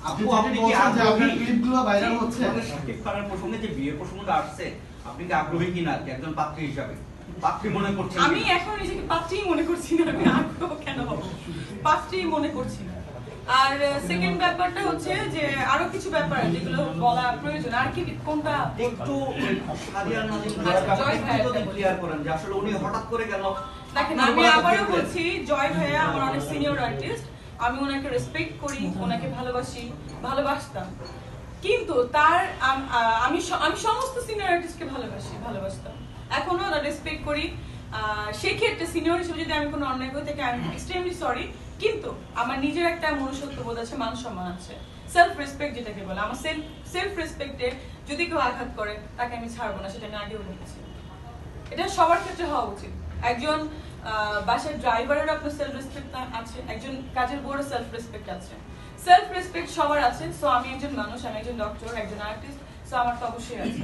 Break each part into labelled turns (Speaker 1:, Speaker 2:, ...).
Speaker 1: আপু আপনি কি আগ্রহী
Speaker 2: ক্লিপগুলো ভাইরাল হচ্ছে
Speaker 1: শাকিব খানের প্রসঙ্গে যে বিয়ের প্রসঙ্গটা আসছে আপনি কি আগ্রহী কিনা একজন পাত্রী হিসাবে? পাত্রী মনে করছেন?
Speaker 3: আমি এখন নিজেকে পাত্রী মনে করছি না, আমি আগ্রহ কেন হব, পাত্রী মনে করছি না। আর সেকেন্ড ব্যাপারটা হচ্ছে যে আরো কিছু ব্যাপার যেগুলো বলা প্রয়োজন। আর কি কোনটা
Speaker 1: একটু সাদিয়ার নাজিম ভাইয়া ক্লিয়ার করেন যে আসলে উনি হঠাৎ করে কেন?
Speaker 3: দেখেন আমি আবারও বলছি, জয় ভাইয়া আমার অনেক সিনিয়র আর্টিস্ট, আমি ওনাকে রেসপেক্ট করি, ওনাকে ভালোবাসি, ভালোবাসতাম। কিন্তু তার আমি সমস্ত সিনিয়র আর্টিস্টকে ভালোবাসতাম, এখনো রেসপেক্ট করি। সেক্ষেত্রে সিনিয়র হিসেবে যদি আমি কোনো অন্যায় করি তাকে আমি এক্সট্রিমলি সরি, কিন্তু আমার নিজের একটা মনুষ্যত্ব বোধ আছে, মান সম্মান আছে, সেলফ রেসপেক্ট যেটাকে বলে। আমার সেলফ রেসপেক্টে যদি কেউ আঘাত করে তাকে আমি ছাড়বো না, সেটা আমি আগেও বলেছি। এটা সবার ক্ষেত্রে হওয়া উচিত। একজন বাসার ড্রাইভারের আপনার সেলফ রেসপেক্ট আছে, একজন কাজের বড় সেলফ রেসপেক্ট আছে, সেলফ রেসপেক্ট সবার আছে। সো আমি একজন মানুষ, আমি একজন ডক্টর, একজন আর্টিস্ট, সো আমার তো অবশ্যই আছে।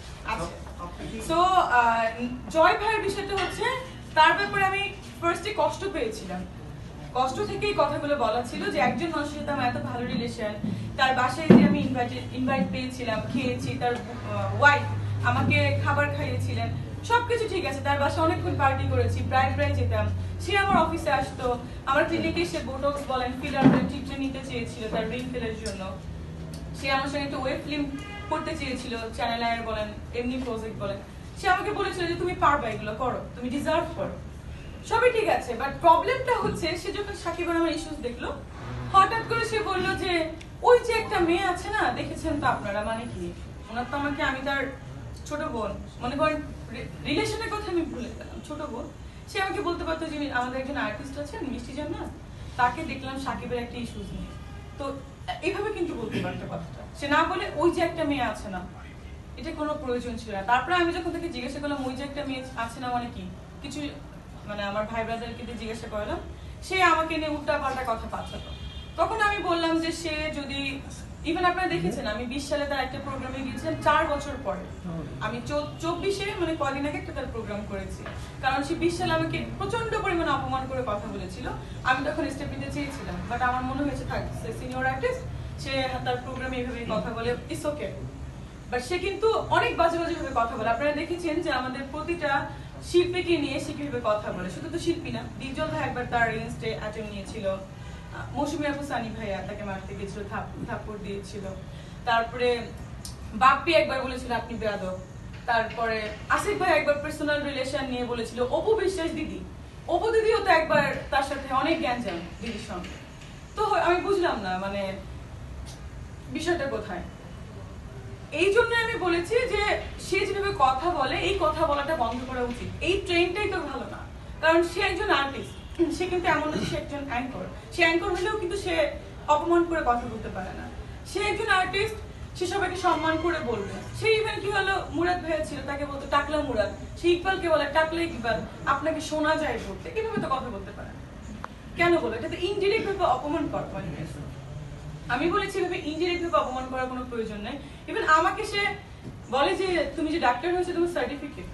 Speaker 3: সো জয় ভাইয়ের বিষয়টা হচ্ছে তার ব্যাপারে আমি ফার্স্টে কষ্ট পেয়েছিলাম, কষ্ট থেকেই কথাগুলো বলা ছিল যে একজন মানুষের সাথে আমার এত ভালো রিলেশন, তার বাসায় যে আমি ইনভাইট পেয়েছিলাম, খেয়েছি, তার ওয়াইফ আমাকে খাবার খাইয়েছিলেন, সবকিছু ঠিক আছে, তার বাসায় অনেকক্ষণ পার্টি করেছি, প্রায় যেতাম, সে আমার অফিসে আসতো, আমার ক্লিনিকে সে বোটক্স বলেন, ফিলার বলেন ট্রিটমেন্ট নিতে চেয়েছিল তার রিমফিলের জন্য, সে আমার সঙ্গে একটা ওয়েব ফিল্ম করতে চেয়েছিল, চ্যানেল আয়ার বলেন, এমনি প্রজেক্ট বলেন, সে আমাকে বলেছিল যে তুমি পারবা, এগুলো করো, তুমি ডিজার্ভ করো, সবই ঠিক আছে। বাট প্রবলেমটা হচ্ছে সে যখন সাকিব আর আমার ইস্যুস দেখলো, হঠাৎ করে সে বললো যে ওই যে একটা মেয়ে আছে না, দেখেছেন তো আপনারা, মানে কি ওনার তো আমাকে, আমি তার ছোট বোন, মনে করেন রিলেশনের কথা আমি ভুলে গেলাম, ছোট বোন, সে আমাকে বলতে পারতো যে আমাদের একজন আর্টিস্ট আছেন মিষ্টি জান্নাত, তাকে দেখলাম সাকিবের একটা ইস্যুস নিয়ে, তো এইভাবে কিন্তু বলতে পারতো কথাটা, সে না বলে ওই যে একটা মেয়ে আছে না, এটা কোনো প্রয়োজন ছিল না। তারপরে আমি যখন তাকে জিজ্ঞাসা করলাম ওই যে একটা মেয়ে আছে না মানে কি, কিছু মানে আমার ভাই ব্রাদারকে জিজ্ঞাসা করলাম, সে আমাকে নিয়ে উল্টা পাল্টা কথা পাঠাতো। তখন আমি বললাম যে সে যদি, ইভেন আপনারা দেখেছেন আমি 20 সালে তার একটা প্রোগ্রামে গিয়েছিলাম, 4 বছর পরে, আমি 24-এ মানে কদিন আগে একটা তার প্রোগ্রাম করেছি, কারণ সে 20 সালে আমাকে প্রচন্ড পরিমাণে অপমান করে কথা বলেছিল, আমি তখন স্টেপ নিতে চেয়েছিলাম, বাট আমার মনে হয়েছে থাক, সে সিনিয়র আর্টিস্ট, সে তার প্রোগ্রামে এইভাবেই কথা বলে, ইটস ওকে। বাট সে কিন্তু অনেক বাজে ভাবে কথা বলে, আপনারা দেখেছেন যে আমাদের প্রতিটা শিল্পীকে নিয়ে সে কিভাবে কথা বলে, শুধু তো শিল্পী না, ডিজল ভাই একবার তার এগেইনস্টে অ্যাটেম্প নিয়েছিল, মৌসুমী আপু সানি ভাইয়া তাকে মারতে গেছিল, থাপ্পড় দিয়েছিল, তারপরে বাপ্পি একবার বলেছিল আপনি বেয়াদব, তারপরে আসিফ ভাই একবার পার্সোনাল রিলেশন নিয়ে বলেছিল, অপু বিশ্বাস দিদি, অপু দিদিও তো একবার তার সাথে অনেক গ্যাঞ্জাম দিদির সঙ্গে। তো আমি বুঝলাম না মানে বিষয়টা কোথায়। এই জন্য আমি বলেছি যে সে যেভাবে কথা বলে, এই কথা বলাটা বন্ধ করা উচিত, এই ট্রেনটাই তো ভালো না, কারণ সে একজন আর্টিস্ট, সে কিন্তু এমন না সে একজন অ্যাঙ্কর, সে অ্যাঙ্কর হলেও কিন্তু সে অপমান করে কথা বলতে পারে না, সে একজন আর্টিস্ট, সে সবাইকে সম্মান করে বলবে। সেই ইভেন কি হলো, মুরাদ ভাইয়া ছিল, তাকে বলতো টাকলা মুরাদ, সে ইকবালকে বলে টাকলা ইকবাল, আপনাকে শোনা যায় বলতে, এভাবে তো কথা বলতে পারে না, কেন বলো, এটা তো ইনডিরেক্ট ভাবে অপমান করা হয়। আমি বলেছি এভাবে ইনডিরেক্ট ভাবে অপমান করার কোনো প্রয়োজন নাই। ইভেন আমাকে সে বলে যে তুমি যে ডাক্তার হয়েছে তোমার সার্টিফিকেট,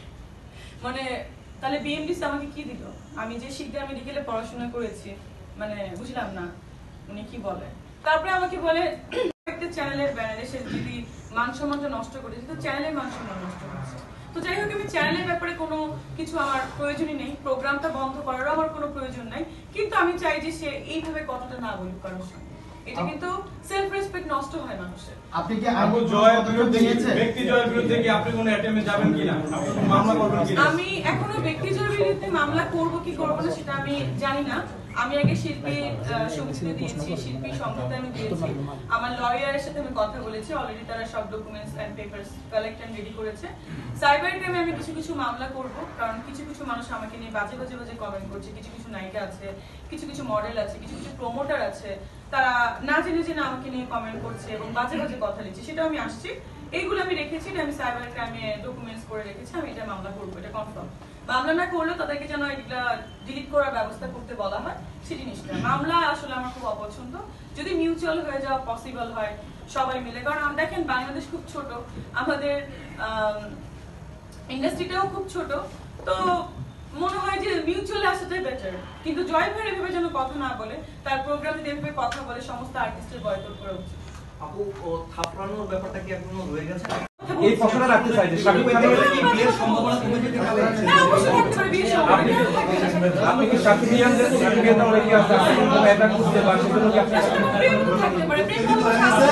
Speaker 3: মানে তাহলে বিএমডিসি আমাকে কি দিল, আমি যে শিকদার মেডিকেলে পড়াশোনা করেছি, মানে বুঝলাম না উনি কি বলে। তারপরে আমাকে বলে একটা চ্যানেলের ব্যানারে সে যদি মান সম্মানটা নষ্ট করেছে, তো চ্যানেলের মান সম্মান নষ্ট করেছে। তো যাই হোক, আমি চ্যানেলের ব্যাপারে কোনো কিছু আমার প্রয়োজনই নেই, প্রোগ্রামটা বন্ধ করারও আমার কোনো প্রয়োজন নাই, কিন্তু আমি চাই যে সে এইভাবে কথাটা না বলুক কারোর সঙ্গে, এটা কিন্তু সেলফ রেসপেক্ট নষ্ট হয় মানুষের।
Speaker 2: আপনি কি আবু জয়ের বিরুদ্ধে
Speaker 4: ব্যক্তি জয়ের বিরুদ্ধে কি আপনি কোনো অ্যাটেম্পে যাবেন কিনা, মামলা করবেন কিনা?
Speaker 3: আমি এখনো ব্যক্তি জয়ের বিরুদ্ধে মামলা করব কি করব না সেটা আমি জানি না। আমি আগে শিল্পী সমিতিতে দিয়েছি, শিল্পী সংঘতে আমি দিয়েছি, আমার লয়ারের সাথে আমি কথা বলেছি, অলরেডি তারা সব documents and papers collect and ready করেছে। সাইবার ক্রাইমে আমি কিছু মামলা করব, কারণ কিছু মানুষ আমাকে নিয়ে বাজে কমেন্ট করছে, কিছু নায়িকা আছে, কিছু মডেল আছে, কিছু প্রমোটার আছে, তারা না জেনে আমাকে নিয়ে কমেন্ট করছে এবং বাজে কথা লিখছে, সেটা আমি আসছি, এইগুলো আমি রেখেছি, আমি সাইবার ক্রাইমে ডকুমেন্টস করে রেখেছি, আমি এটা মামলা করবো, এটা কনফার্ম। মামলা না করলেও তাদেরকে যেন এটা ডিলিট করার ব্যবস্থা করতে বলা হয়, সেই জিনিসটা। মামলা আসলে আমার খুব অপছন্দ, যদি মিউচুয়াল হয়ে যাওয়া পসিবল হয় সবাই মিলে, কারণ দেখেন বাংলাদেশ খুব ছোট, আমাদের ইন্ডাস্ট্রিটাও খুব ছোট, তো মনে হয় যে মিউচুয়ালি আসাটাই বেটার। কিন্তু জয় ভাই এভাবে যেন কথা না বলে, তার প্রোগ্রামে এভাবে কথা বলে সমস্ত আর্টিস্টের বয়কট করা উচিত।
Speaker 1: আপু ও থাপড়ানোর ব্যাপারটা কি এখনো রয়ে গেছে?
Speaker 4: এই প্রশ্নটা রাখতে চাই যে শাকিব খানের
Speaker 1: কি বিয়ের সম্ভাবনা কমে যেতে পারে?
Speaker 3: হ্যাঁ, অবশ্যই থাকতে পারে বিয়ের সম্ভাবনা।
Speaker 4: আপনি কি শাকিবিয়ানদের বিয়েতে অনেকে আছে আপনার কোনো এটা খুঁজতে বা সেগুলো কি আপনি
Speaker 3: প্রেম থাকতে পারে, প্রেম ভালোবাসা আছে।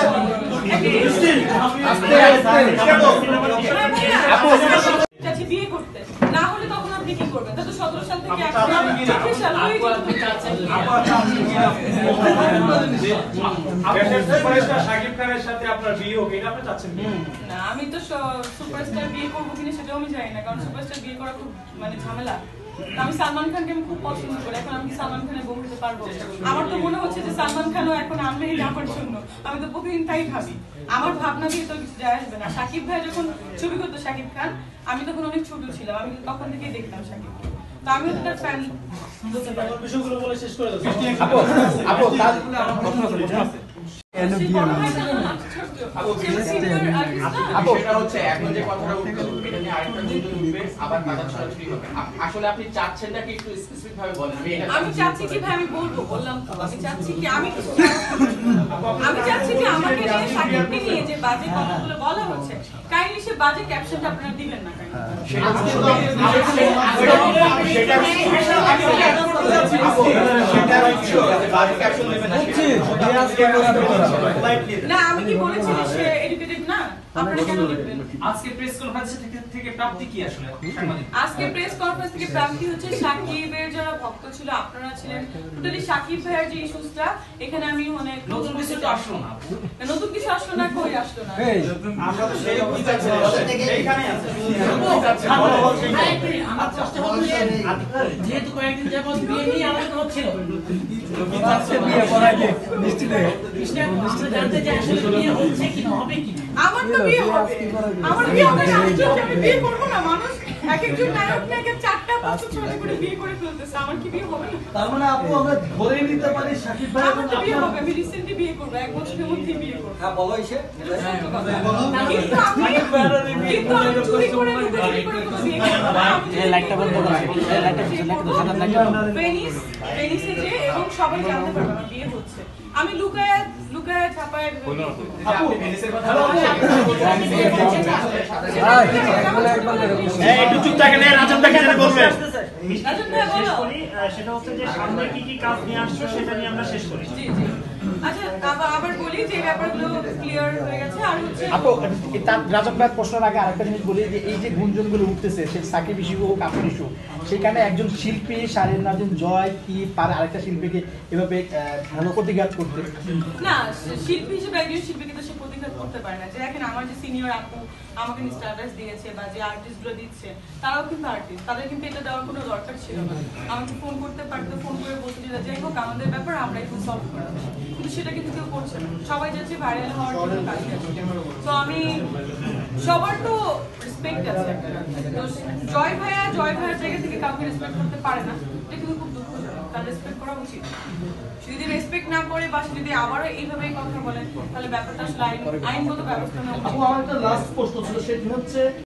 Speaker 4: আস্তে আস্তে
Speaker 3: চাচ্ছি বিয়ে করতে, না হলে তখন আপনি কি করবেন? তা তো 17 সাল থেকে 40 সাল হয়ে গেল।
Speaker 4: দেশের সুপারস্টার শাকিব খানের সাথে আপনার বিয়ে হোক, এটা আপনি চাচ্ছেন কি?
Speaker 3: না, আমি তো সুপারস্টার বিয়ে করবো কিনা সেটাও আমি জানি না, কারণ সুপারস্টার বিয়ে করা খুব মানে ঝামেলা। আমি সালমান খানকে আমি খুব পছন্দ করি, এখন আমি কি সালমান খানের বউ হতে পারবো? আমার তো মনে হচ্ছে যে সালমান খানও এখন আনমেরিড আমার জন্য, আমি তো প্রতিদিন তাই ভাবি। আমার ভাবনা দিয়ে তো কিছু যায় আসবে না। শাকিব ভাই যখন ছবি করতো শাকিব খান, আমি তখন অনেক ছোট ছিলাম, আমি তখন থেকেই দেখতাম শাকিবকে, তো আমি তার ফ্যান বলতে পারি।
Speaker 4: বিষয়গুলো বলে শেষ করে দাও।
Speaker 2: আপু তার
Speaker 5: সেটা হচ্ছে এখন যে কথাটা উঠলো এটা নিয়ে আরেকটা গুঞ্জন উঠবে, আবার বাজার ছড়াছড়ি হবে। আসলে আপনি চাচ্ছেন না কি একটু স্পেসিফিক ভাবে বলেন?
Speaker 3: আমি চাচ্ছি কি ভাই, আমি বলবো, বললাম তো, আমি চাচ্ছি কি, আমি চাচ্ছি কি আমাকে নিয়ে শাকিবকে নিয়ে যে বাজে কথাগুলো বলা হচ্ছে, কাইন্ডলি সে বাজে ক্যাপশনটা আপনারা দিবেন না না। আমি কি বলেছি যে সে এডুকেটেড না? আপনারা কেন লিখবেন?
Speaker 6: আজকে প্রেস কনফারেন্স থেকে প্রাপ্তি কি আসলে সাংবাদিক?
Speaker 3: আজকে প্রেস কনফারেন্স থেকে প্রাপ্তি হচ্ছে সাকিবের যারা ভক্ত ছিল, আপনারা ছিলেন, টোটালি সাকিব ভাইয়ের যে ইস্যুসটা, এখানে আমি অনেক
Speaker 6: নতুন কিছু তো আসলো না।
Speaker 3: নতুন কিছু আসলো না, কই আসলো না।
Speaker 1: আমরা তো সেই কি চাচ্ছি এইখানে আছে।
Speaker 7: আমার প্রশ্ন হচ্ছে যেহেতু কয়েকদিন যাবত বিয়ে নিয়ে আলোচনা হচ্ছিল,
Speaker 2: বিয়ে করাইতে মিষ্টি দেয়
Speaker 7: আমরা জানতে চাই আসলে বিয়ে হচ্ছে কি না, হবে কি না।
Speaker 3: আমার তো বিয়ে হবে, আমার বিয়ে হবে না, আমি বিয়ে করবো না। মানুষ এক একজন নায়ক নায়কের 4টা 5টা 6টা করে বিয়ে করে ফেলতেছে, আমার কি বিয়ে হবে না?
Speaker 2: তার মানে আপু আমরা ধরে নিতে পারি শাকিব ভাই
Speaker 3: আমার তো বিয়ে হবে, আমি রিসেন্টলি বিয়ে করবো, 1 বছরের মধ্যেই বিয়ে করবো।
Speaker 1: হ্যাঁ বলো এসে।
Speaker 3: কিন্তু আমি চুরি করে লুকোচুরি করে কোনো বিয়ে করবো না। ভেনিসে যে এবং সবাই জানতে পারবে আমার বিয়ে হচ্ছে। আমি লুকায় লুকায় ছাপায়
Speaker 8: একটু চুপ থাকেন, রাজন ভাই যেটা বলবেন
Speaker 3: রাজন ভাই বলো।
Speaker 8: সেটা হচ্ছে যে সামনে কি কি কাজ নিয়ে আসছো সেটা নিয়ে আমরা শেষ করি।
Speaker 3: জি জি, আচ্ছা আবার বলি যে ব্যাপারগুলো ক্লিয়ার হয়ে গেছে। আর হচ্ছে
Speaker 9: আপু তার রাজক ভাইয়ের প্রশ্নের আগে আরেকটা জিনিস বলি যে এই যে গুঞ্জনগুলো উঠতেছে সে সাকিব ইস্যু হোক আপনার ইস্যু, সেখানে একজন শিল্পী শারীর নাজিম জয় কি পারে আরেকটা শিল্পীকে এভাবে প্রতিঘাত করতে?
Speaker 3: না, শিল্পী হিসেবে একজন শিল্পীকে তো সে প্রতিঘাত করতে পারে না। যে দেখেন আমার যে সিনিয়র আপু আমাকে স্ট্যাটাস দিয়েছে বা যে আর্টিস্ট গুলো দিচ্ছে, তারাও কিন্তু আর্টিস্ট, তাদের কিন্তু এটা দেওয়ার কোনো দরকার ছিল না। আমাকে ফোন করতে পারতো, ফোন করে বলতে যে যাই হোক আমাদের ব্যাপার আমরা একটু সলভ করবো, কিন্তু সেটা কিন্তু কেউ করছে না। সবাই যাচ্ছে ভাইরাল হওয়ার জন্য কাজ করছে। তো আমি সবার তো রেসপেক্ট আছে, তো জয় ভাইয়ের জায়গা থেকে কাউকে রেসপেক্ট করতে পারে না, এটা কিন্তু খুব দুঃখজনক। তার রেসপেক্ট করা উচিত। যদি রেসপেক্ট না করে বা যদি আবারও এইভাবেই কথা বলেন, তাহলে ব্যাপারটা আসলে আইনগত ব্যবস্থা নেওয়া উচিত।
Speaker 2: আপু আমার একটা লাস্ট প্রশ্ন ছিল, সেটি হচ্ছে